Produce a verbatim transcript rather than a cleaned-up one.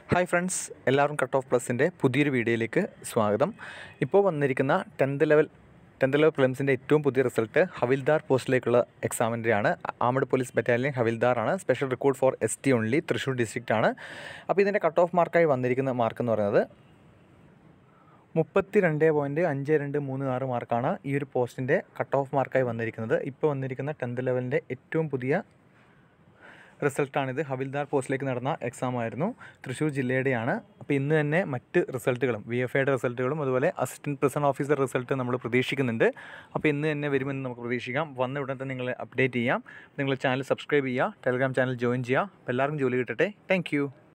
Hi friends, എല്ലാവർക്കും cut off പ്ലസിൻ്റെ പുതിയൊരു വീഡിയോയിലേക്ക് സ്വാഗതം. ഇപ്പോൾ വന്നിരിക്കുന്ന ടെൻത്ത് ലെവൽ ടെൻത്ത് ലെവൽ പ്രിലിംസിൻ്റെ ഏറ്റവും പുതിയ റിസൾട്ട് ഹവിൽദാർ പോസ്റ്റിലേക്കുള്ള എക്സാമിൻ്റെയാണ്. ആംഡ് പോലീസ് ബറ്റാലിയൻ ഹവിൽദാറാണ്. Special recruit for S T only, Thrissur ഡിസ്ട്രിക്റ്റാണ്. അപ്പോൾ ഇതിൻ്റെ കട്ട് ഓഫ് മാർക്കായി വന്നിരിക്കുന്ന മാർക്ക് എന്ന് പറയുന്നത് മുപ്പത്തി രണ്ട് പോയിൻറ്റ് അഞ്ച് രണ്ട് മൂന്ന് ആറ് മാർക്കാണ് ഈ ഒരു പോസ്റ്റിൻ്റെ കട്ട് ഓഫ് മാർക്കായി വന്നിരിക്കുന്നത്. ഇപ്പോൾ വന്നിരിക്കുന്ന ടെൻത്ത് ലെവലിൻ്റെ ഏറ്റവും പുതിയ റിസൾട്ടാണിത്. ഹവിൽദാർ പോസ്റ്റിലേക്ക് നടന്ന എക്സാം ആയിരുന്നു. തൃശ്ശൂർ ജില്ലയുടെയാണ്. അപ്പോൾ ഇന്ന് തന്നെ മറ്റ് റിസൾട്ടുകളും വി എഫ് ഐയുടെ റിസൾട്ടുകളും അതുപോലെ അസിസ്റ്റൻറ്റ് പ്രിസൺ ഓഫീസർ റിസൾട്ട് നമ്മൾ പ്രതീക്ഷിക്കുന്നുണ്ട്. അപ്പോൾ ഇന്ന് തന്നെ വരുമെന്ന് നമുക്ക് പ്രതീക്ഷിക്കാം. വന്ന ഉടൻ തന്നെ നിങ്ങളെ അപ്ഡേറ്റ് ചെയ്യാം. നിങ്ങൾ ചാനൽ സബ്സ്ക്രൈബ് ചെയ്യുക, ടെലഗ്രാം ചാനൽ ജോയിൻ ചെയ്യുക. അപ്പോൾ എല്ലാവർക്കും ജോലി കിട്ടട്ടെ. താങ്ക്